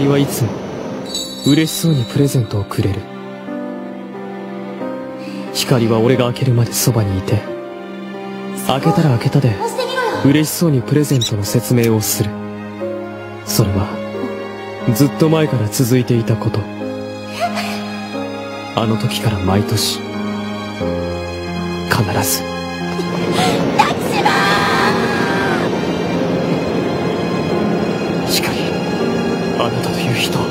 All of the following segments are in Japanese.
光はいつも嬉しそうにプレゼントをくれる。光は俺が開けるまでそばにいて、開けたら開けたで嬉しそうにプレゼントの説明をする。それはずっと前から続いていたこと。あの時から毎年必ず光、あなたという人、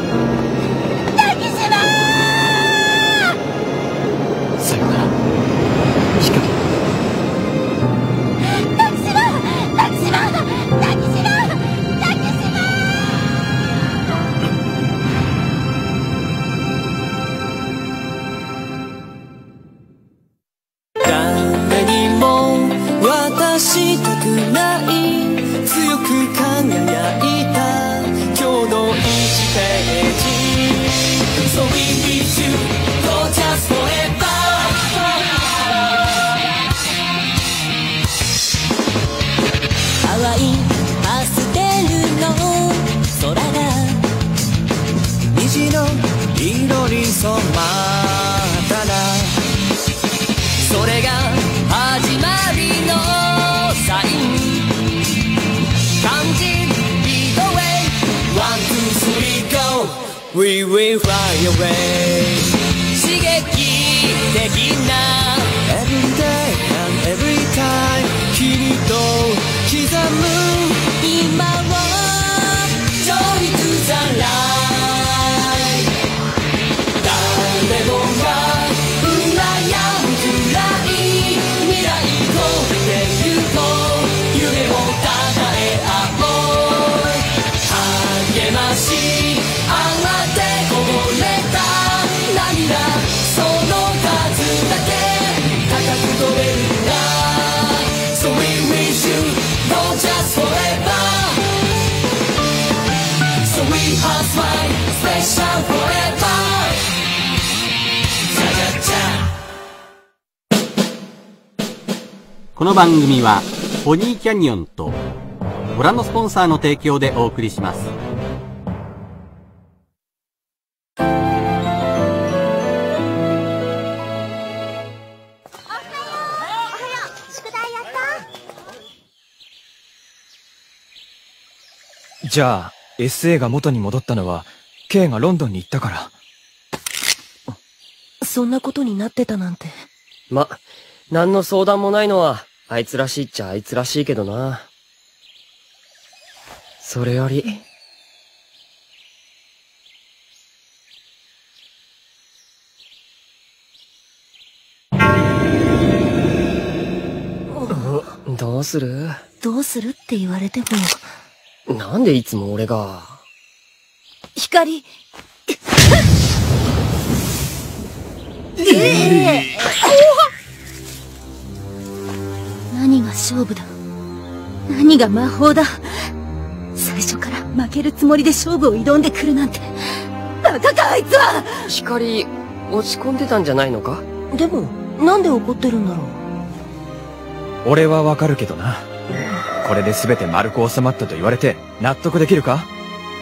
さよなら光。 誰にも渡したくない強く輝いた今日の1ページ So we wish you gorgeous forever 淡いパステルの空が虹の色に染まったらそれが始まりのサイン感じリードウェイ One, two, three, go We will fly away 刺激的な Every day and every time 君と刻む今を Joy to the light 誰もがこの番組はポニーキャニオンとご覧のスポンサーの提供でお送りします。 じゃあ SA が元に戻ったのは K がロンドンに行ったから。 そんなことになってたなんて。 ま、何の相談もないのはあいつらしいっちゃあいつらしいけどな。それよりどうする？ どうするって言われても。 なんでいつも俺が。 光。何が勝負だ。何が魔法だ。最初から負けるつもりで勝負を挑んでくるなんて。バカかあいつは。 光、落ち込んでたんじゃないのか？ でも、なんで怒ってるんだろう。 俺はわかるけどな。これで全て丸く収まったと言われて納得できるか？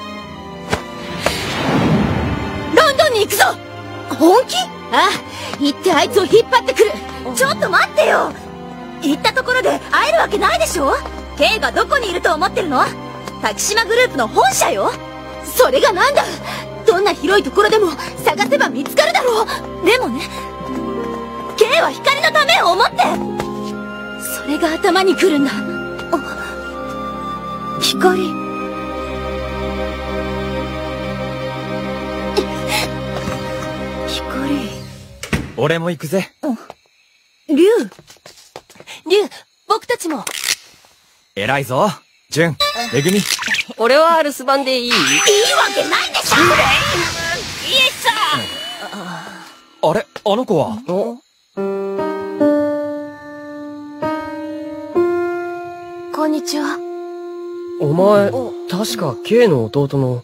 ロンドンに行くぞ。本気？ああ、行ってあいつを引っ張ってくる。ちょっと待ってよ。行ったところで会えるわけないでしょ。 K がどこにいると思ってるの？滝島グループの本社よ。それがなんだ。どんな広いところでも探せば見つかるだろう。でもね、 K は光のためを思って。それが頭にくるんだ。光。光。 俺も行くぜ。 竜、僕たちも。 偉いぞ、純、めぐみ。 俺は留守番でいい？いいわけないでしょ。イエスさあれ、あの子は？ こんにちは。 お前、確か K の弟の。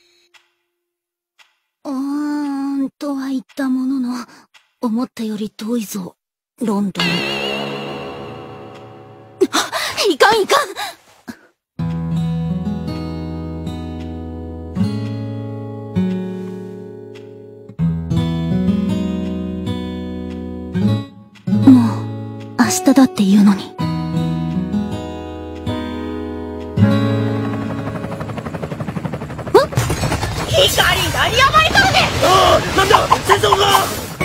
とは言ったものの、思ったより遠いぞ、ロンドン。いかんいかん。 日だって言うのに。 光、鳴りやまれたのね。ああ、なんだ、戦争が。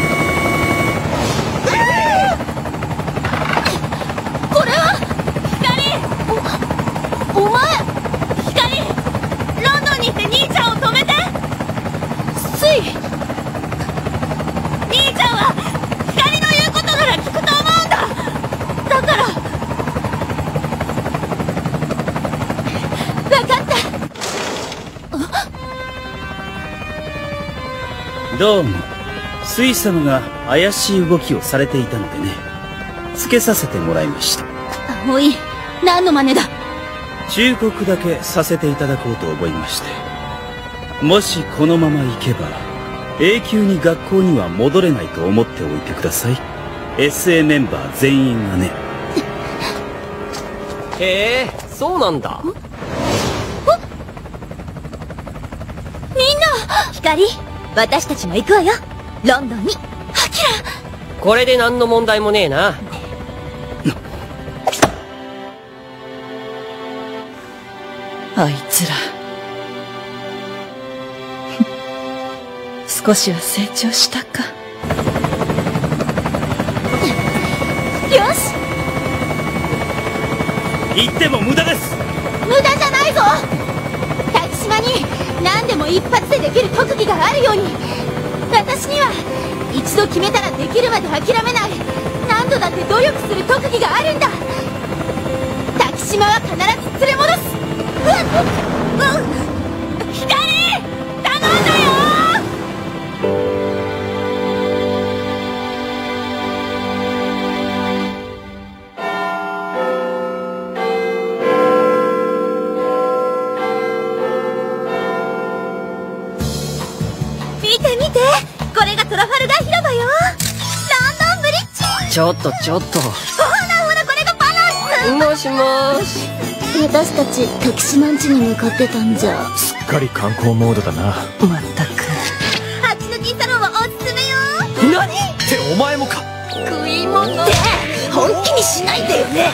これは光。お前光、ロンドンに行って兄ちゃんを止めて。スイ、兄ちゃんは光の言うことなら聞くと思うんだ。だから分かった。 どうも、スイ様が怪しい動きをされていたのでね、つけさせてもらいました。 葵、何の真似だ。 忠告だけさせていただこうと思いまして、もしこのまま行けば永久に学校には戻れないと思っておいてください。 SA メンバー全員がね。 へえ、そうなんだ。 みんな、光、私たちも行くわよ、ロンドンに。アキラ、 これで何の問題もねえな。 あいつら少しは成長したか。 よし、 行っても無駄です。 無駄じゃないぞ。滝島に何でも一発でできる特技があるように、私には一度決めたらできるまで諦めない、何度だって努力する特技があるんだ。滝島は必ず連れ戻す。光、頼んだよ。見て見て、これがトラファルガー広場よ。ロンドンブリッジ。 ちょっとちょっと。 ほらほら、これがバナもしもーし。 私たち滝島ん家に向かってたんじゃ。 すっかり観光モードだな。 まったく。 あっちの銀太郎はおすすめよ。 何ってお前もか。 食い物って本気にしないでよね。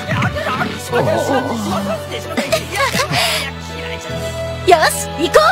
よし、行こ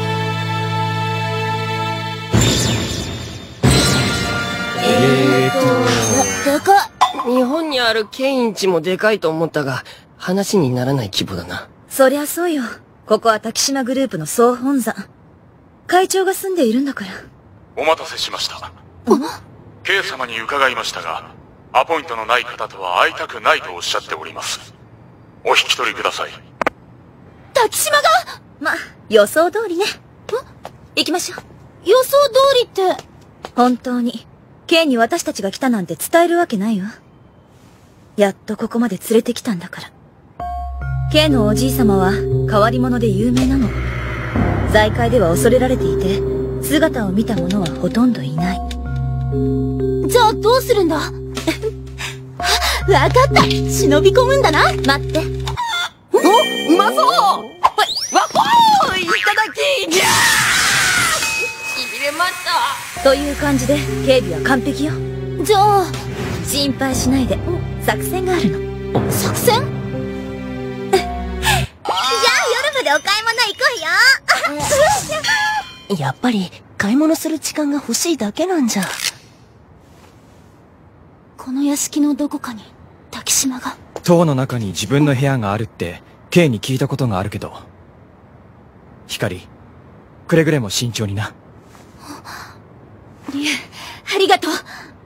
う。でかい。 日本にあるケインチもでかいと思ったが、話にならない規模だな。 そりゃそうよ。ここは滝島グループの総本山。会長が住んでいるんだから。 お待たせしました。K 様に伺いましたが、アポイントのない方とは会いたくないとおっしゃっております。お引き取りください。 滝島が。 ま、予想通りね。行きましょう。 予想通りって。 本当に K に私たちが来たなんて伝えるわけないわ。やっとここまで連れてきたんだから。K のおじい様は変わり者で有名なの。財界では恐れられていて、姿を見た者はほとんどいない。 じゃあどうするんだ。わかった、忍び込むんだな。待って。 お、うまそう。わこーいただきじゃー。しびれました。 という感じで警備は完璧よ。 じゃあ心配しないで。作戦があるの。 作戦？じゃあ夜までお買い物行こうよ。やっぱり買い物する時間が欲しいだけなんじゃ。 この屋敷のどこかに滝島が。 塔の中に自分の部屋があるって K に聞いたことがあるけど、光、くれぐれも慎重にな。 リエ、ありがとう。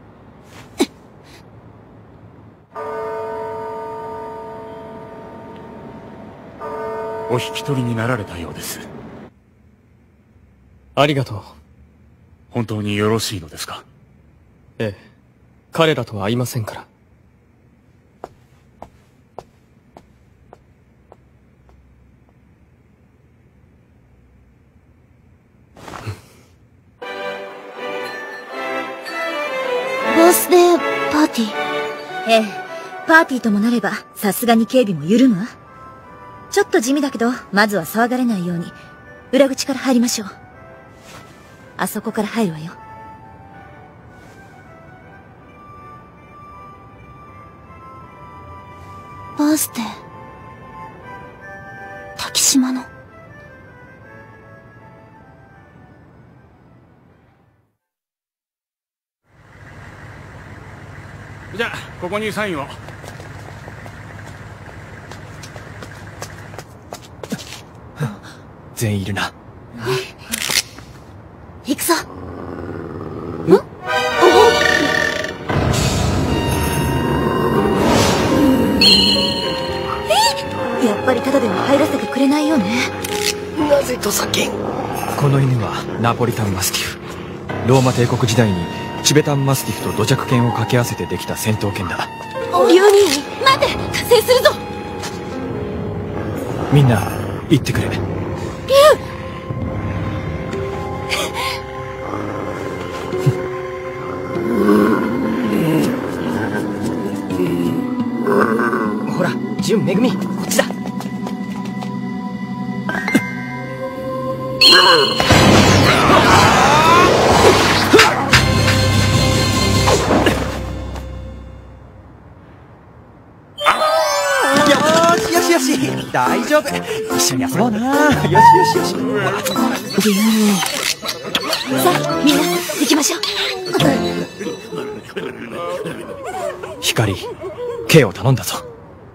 お引き取りになられたようです。 ありがとう。 本当によろしいのですか？ ええ、彼らとは会いませんから。 バースデーパーティー。 ええ、パーティーともなればさすがに警備も緩むわ。ちょっと地味だけど、まずは騒がれないように裏口から入りましょう。あそこから入るわよ。 バースデー。滝島の。 じゃあここにサインを。 全員いるな。 行くぞ。やっぱりただでは入らせてくれないよね。 なぜと先この犬はナポリタンマスティフ。ローマ帝国時代にチベタンマスティフと土着犬を掛け合わせてできた戦闘犬だ。 リュウニ待て、加勢するぞ。 みんな行ってくれ。リュウほら、純めぐみ、こっちだ。よし、大丈夫。一緒に遊ぼうな。よし。 さあ、みんな、行きましょう。 光、K を頼んだぞ。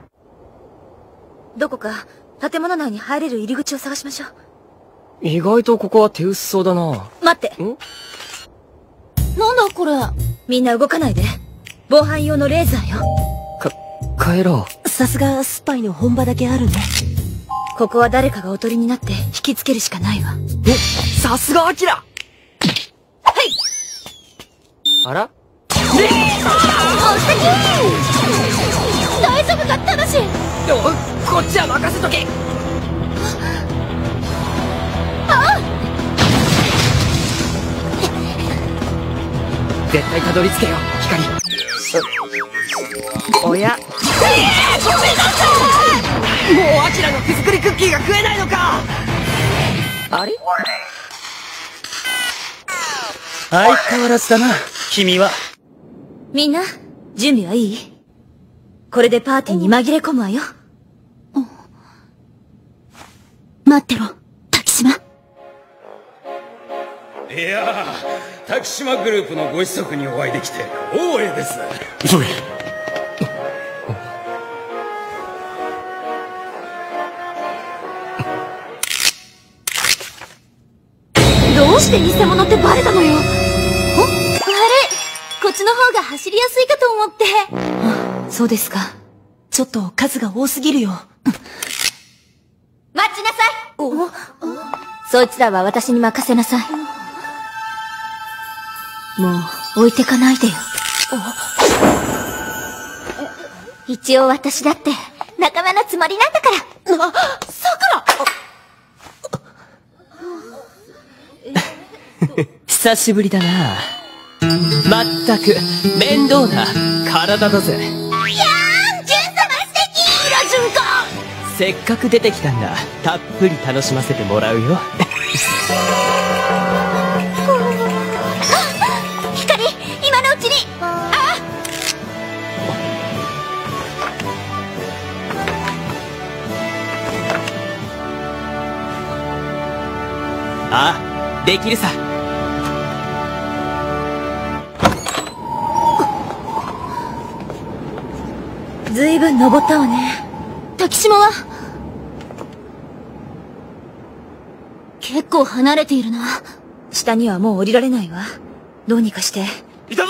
どこか、建物内に入れる入り口を探しましょう。 意外とここは手薄そうだな。 待って。なんだこれ。みんな動かないで。防犯用のレーザーよ。 帰ろう。 さすがスパイの本場だけあるね。 ここは誰かがおとりになって引きつけるしかないわ。 さすがアキラ。はい。あら？ 大丈夫か、ただし。 こっちは任せとけ。絶対たどり着けよ、光。おや。ごめんなさい。もうアキラの手作りクッキーが食えないのか。あれ？ 相変わらずだな、君は。 みんな、準備はいい？これでパーティーに紛れ込むわよ。 待ってろ、滝島。 いやー、滝島グループのご子息にお会いできて光栄です。 急げ。 どうして偽物ってバレたのよ。悪い、こっちの方が走りやすいかと思って。 そうですか。 ちょっと数が多すぎるよ。 待ちなさい。そいつらは私に任せなさい。もう置いてかないでよ。一応私だって仲間のつもりなんだから。さくら久しぶりだな。まったく面倒な体だぜ。 いやーん、ジュン様素敵。ジュンか。 せっかく出てきたんだ。たっぷり楽しませてもらうよ。 光、今のうちに。 ああ、できるさ。 ずいぶん登ったわね。 滝島は結構離れているな。 下にはもう降りられないわ。どうにかして。 いたぞ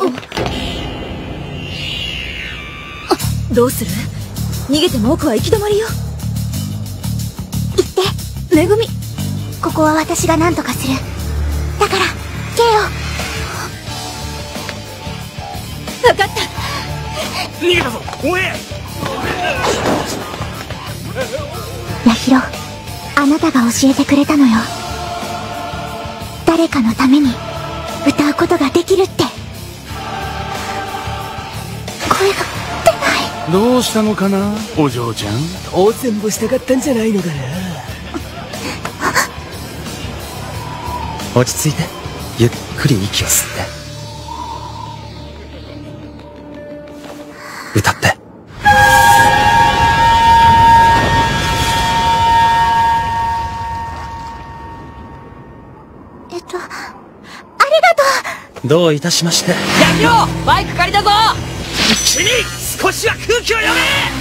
どうする？逃げても奥は行き止まりよ。 行って、めぐみ。ここは私が何とかする。だから、ケイを。分かった。 逃げたぞ、おえ。 ヤヒロ、あなたが教えてくれたのよ。誰かのために歌うことができるって。声が出ない。 どうしたのかな、お嬢ちゃん。 当選もしたかったんじゃないのかな。 落ち着いて、ゆっくり息を吸って歌って。 とう。ありがとう。どういたしまして。 ヤキロ、バイク借りたぞ。 君、少しは空気を読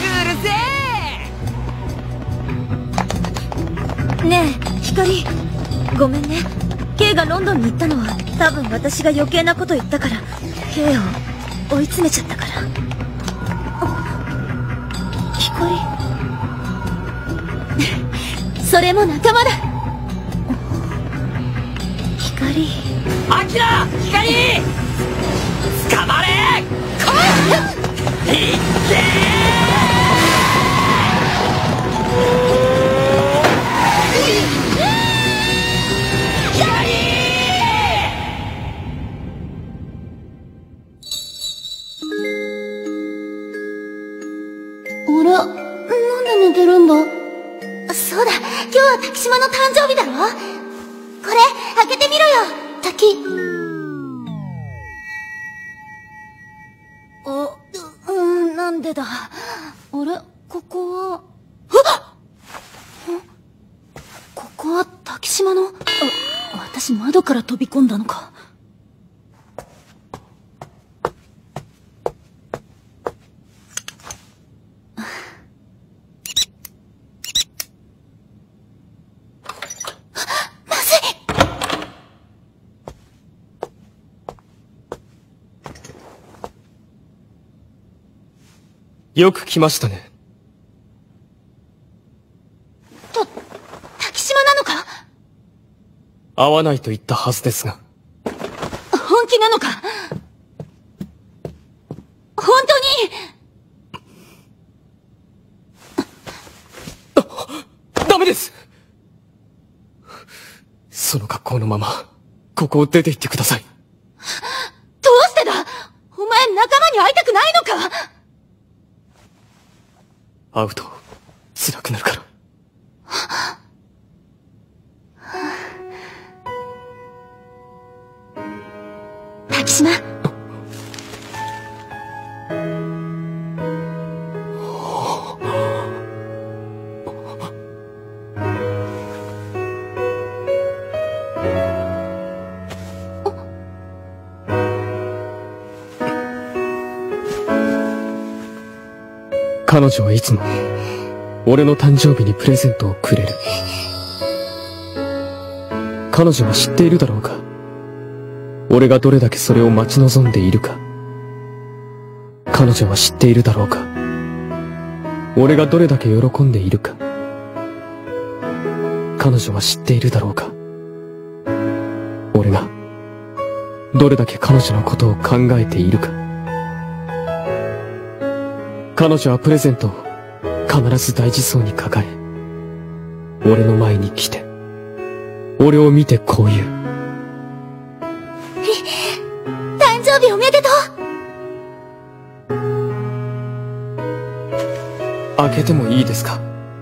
め。うるせえ。ねえ、光。ごめんね。K がロンドンに行ったのは多分私が余計なこと言ったから K を追い詰めちゃったから。光。それも仲間だ。光。 アキラ、光。捕まれ。来い。いってなんで寝てるんだ？そうだ、今日は滝島の誕生日だろ？これ、開けてみろよ、滝。なんでだ。あれ、ここは。ここは滝島の。私窓から飛び込んだのか。 よく来ましたね。 滝島なのか？ 会わないと言ったはずですが。 本気なのか？本当に？ダメです！その格好のまま、ここを出て行ってください。 どうしてだ？お前仲間に会いたくないのか？ 会うと辛くなるから。 滝島。 彼女はいつも俺の誕生日にプレゼントをくれる。彼女は知っているだろうか、俺がどれだけそれを待ち望んでいるか。彼女は知っているだろうか、俺がどれだけ喜んでいるか。彼女は知っているだろうか、俺がどれだけ彼女のことを考えているか。彼女はプレゼントを必ず大事そうに抱え、俺の前に来て、俺を見てこう言う。 誕生日おめでとう。開けてもいいですか？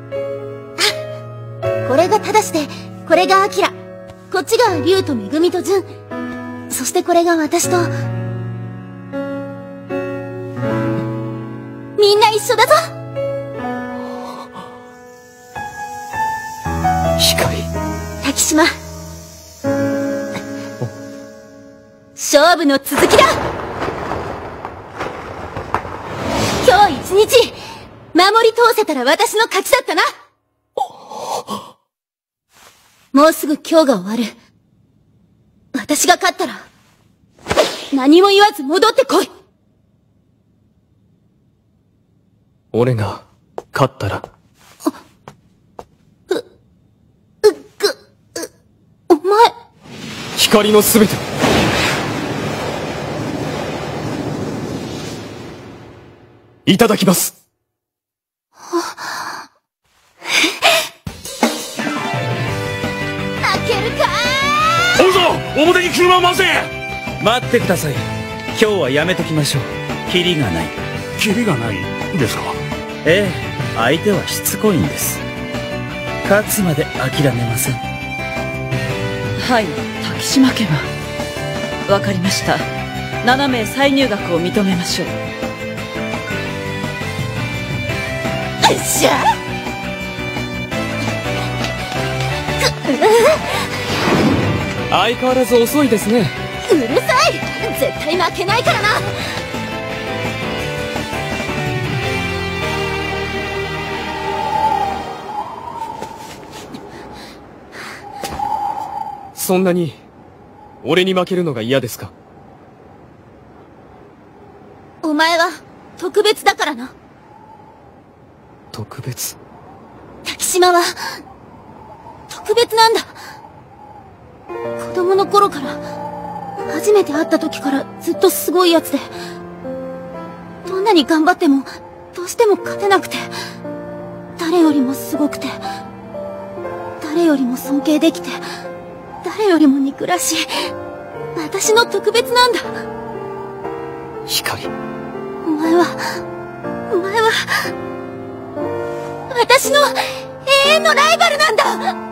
これがタダシで、これがアキラ、こっちがリュウとメグミとジュン、そしてこれが私と。みんな一緒だぞ。 光。 滝島。勝負の続きだ。今日一日守り通せたら私の勝ちだったな。もうすぐ今日が終わる。私が勝ったら何も言わず戻ってこい。 俺が勝ったら。 お前。 光のすべてを。いただきます。 負けるかー。おうぞ、表に車を回せ。待ってください。今日はやめときましょう。キリがない。 キリがないですか？ ええ、相手はしつこいんです。勝つまで諦めません。 はい、滝島家はわかりました。7名再入学を認めましょう。 よっしゃ。 相変わらず遅いですね。 うるさい。絶対負けないからな。 そんなに俺に負けるのが嫌ですか？ お前は特別だからな。 特別？ 滝島は特別なんだ。子供の頃から、初めて会った時からずっとすごいやつで、どんなに頑張ってもどうしても勝てなくて、誰よりもすごくて、誰よりも尊敬できて、誰よりも憎らしい、私の特別なんだ。 光。 お前は私の永遠のライバルなんだ。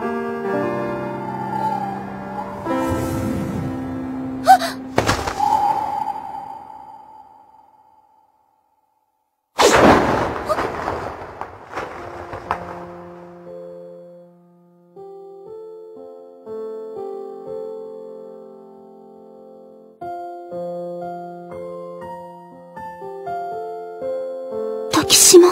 滝島。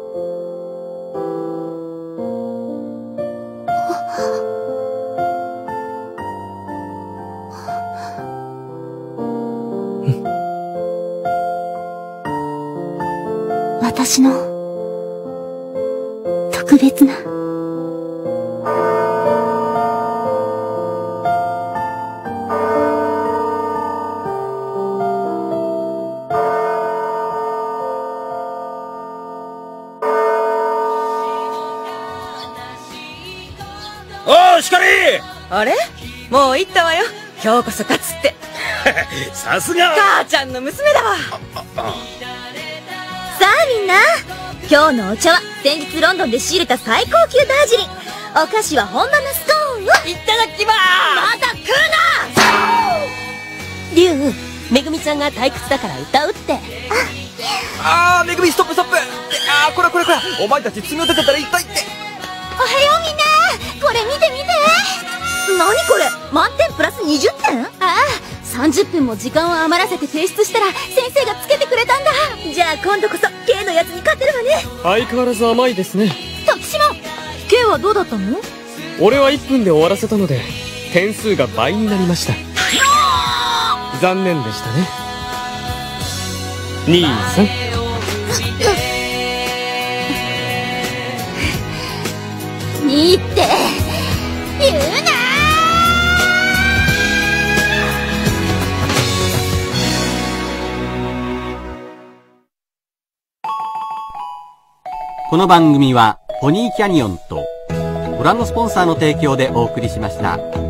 私の特別な。 おー、光！ あれ？もう行ったわよ。今日こそ勝つって。 さすが母ちゃんの娘だわ。 さあみんな、今日のお茶は先日ロンドンで仕入れた最高級ダージリン。お菓子は本場のスコーンを。 いただきまーす。 まだ食うな。 リュウ、めぐみちゃんが退屈だから歌うって。 めぐみストップストップ。こらお前たち爪を立てたら痛いって。 おはようみんな、これ見て見て。何これ、満点プラス20点？ああ、30分も時間を余らせて提出したら先生がつけてくれたんだ。じゃあ今度こそ K のやつに勝てるわね。 相変わらず甘いですね。 滝島、K はどうだったの？ 俺は1分で終わらせたので点数が倍になりました。残念でしたね。兄さん。 いいって言うな。 この番組はポニーキャニオンとご覧のスポンサーの提供でお送りしました。